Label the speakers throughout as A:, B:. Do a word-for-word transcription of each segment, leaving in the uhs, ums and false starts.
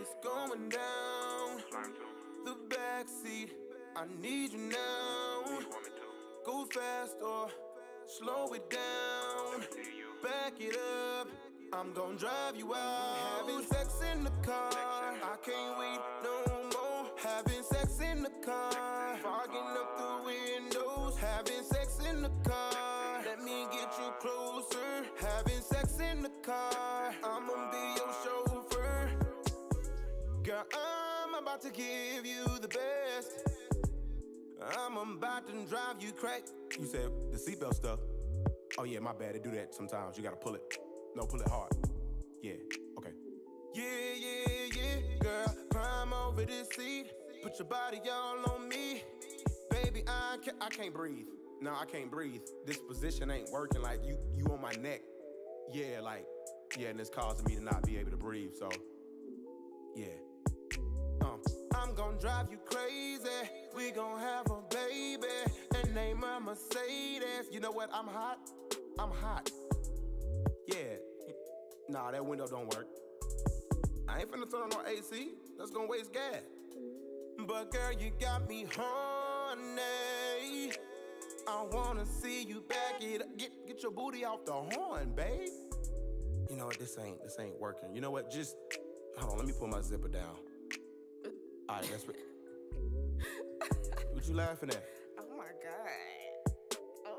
A: it's going down. The backseat, I need you now. Go fast or slow it down. Back it up, I'm gon' drive you out. Having sex in the car, I can't wait no more. Having sex in the car, fogging up the windows. Having sex in the car, let me get you closer. Having sex in the car, I'ma be your chauffeur. Girl, I'm about to give you the best. I'm about to drive you crazy. You said the seatbelt stuff. Oh yeah, my bad, they do that sometimes. You gotta pull it. No, pull it hard. Yeah, okay. Yeah, yeah, yeah. Girl, climb over this seat. Put your body all on me. Baby, I can't, I can't breathe. No, I can't breathe. This position ain't working. Like, you, you on my neck. Yeah, like, yeah, and it's causing me to not be able to breathe, so, yeah. Um, I'm gon' drive you crazy. We gon' have a baby and name her Mercedes. You know what? I'm hot. I'm hot. Yeah. Nah, that window don't work. I ain't finna turn on no A C. That's gonna waste gas. But girl, you got me horny. I wanna see you back it up. Get, get your booty off the horn, babe. You know what? This ain't this ain't working. You know what? Just hold on. Let me pull my zipper down. All right, that's what. What you laughing at?
B: Oh my god. Oh.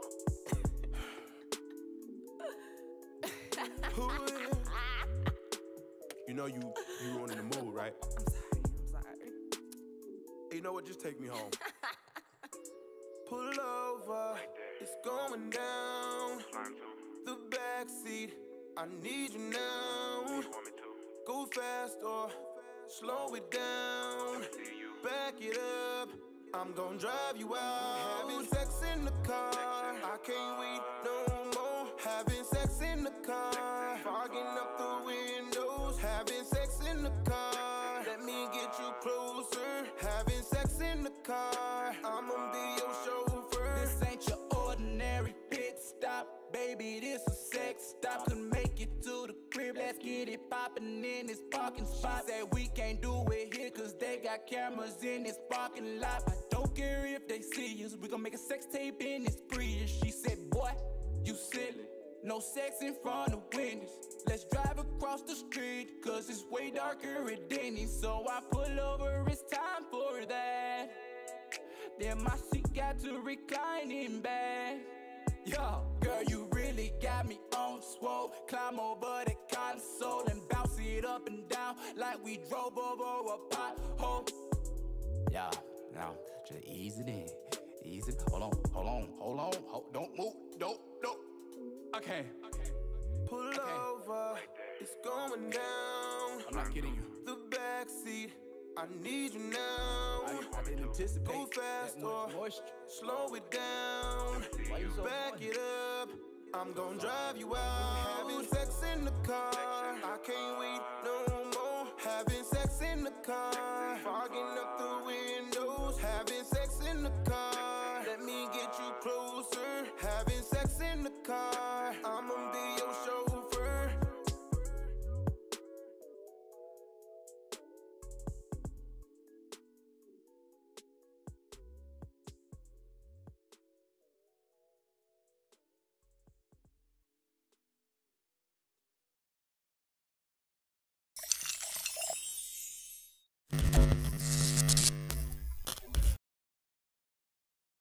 A: Who is? You know you you on in the mood, right?
B: I'm sorry. I'm sorry.
A: You know what? Just take me home. Pull over. It's going down. The backseat. I need you now. Go fast or slow it down. Back it up, I'm gon' drive you out. Having sex in the car, I can't wait no more. Having sex in the car, fogging up the windows. Having sex in the car, let me get you closer. Having sex in the car, I'ma be your chauffeur.
C: This ain't your ordinary pit stop, baby, this a sex stop. Couldn't make it to the crib, let's get it poppin' in this parking spot. She said we can't do it here cause they got cameras in this parking lot. I don't care if they see us, we gon' make a sex tape in this Prius. She said, boy, you silly, no sex in front of witness. Let's drive across the street cause it's way darker at Denny's. So I pull over, it's time for that. Then my seat got to reclining back. Yo, girl, you really got me on swole. Climb over the console and bounce it up and down like we drove over a pothole. Yeah, now just ease it in, ease it. Hold on, hold on, hold on, hold, don't move, don't, don't. Okay.
A: Pull
C: okay.
A: over, it's going down.
C: I'm not kidding you.
A: The backseat, I need you now.
C: I, I didn't anticipate
A: Go fast
C: that
A: or
C: much moisture.
A: slow it down.
C: Why you so
A: Back
C: funny?
A: it up, I'm gon' drive you out. Having sex in the car, I can't wait no more. Having sex in the car, fogging up the windows. Having sex in the car,